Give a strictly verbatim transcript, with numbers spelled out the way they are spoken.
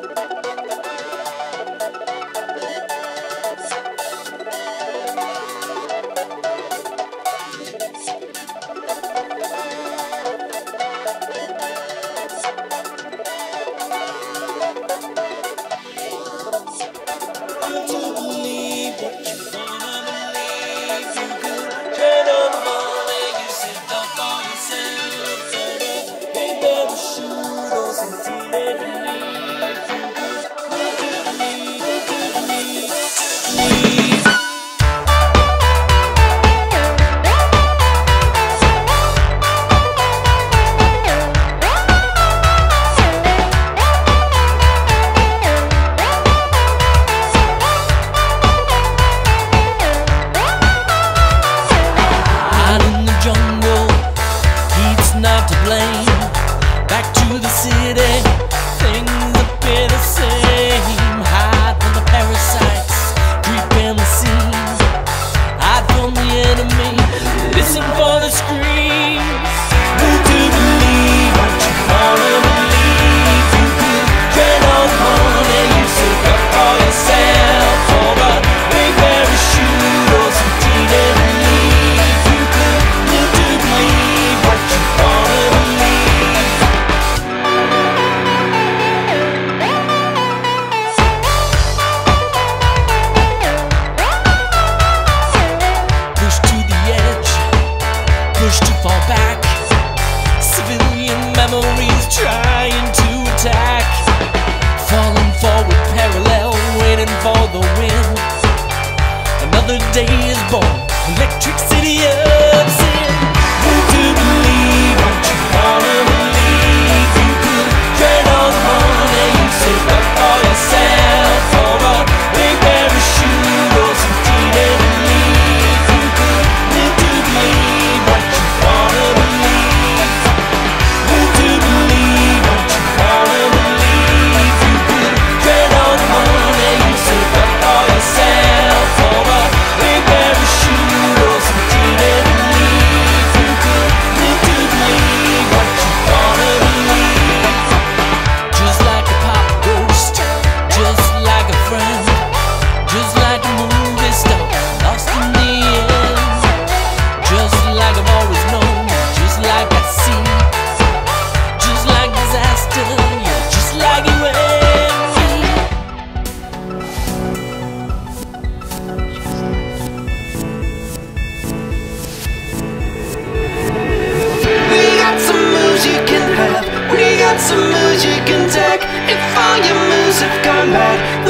Back to the city, things appear the same. Hide from the parasites, creep in the scene. Hide from the enemy, listen for the screams. Move to believe what you wanna believe. You could tread on money, you save up for yourself, or a big parachute or some teen and leave. You could move to believe what you wanna believe. Pushed to fall back, civilian memories trying to attack. Falling forward parallel, waiting for the wind. Another day is born, electric city of sin. Move to believe what you wanna believe. You could tread on money, you save up for yourself, or a big parachute or some teen and leave. You could live to believe what you wanna believe. Move to believe what you wanna believe. You could tread on money, you save up for yourself, or a big parachute or some teen and leave. You could live to believe what you wanna believe. Just like a pop ghost, just like a friend, just like a movie star lost in the end. Just like I've always known, just like I see, just like disaster, yeah, just like you and me. We got some moves you can have, we got some moves you can take. If all your moves have gone bad,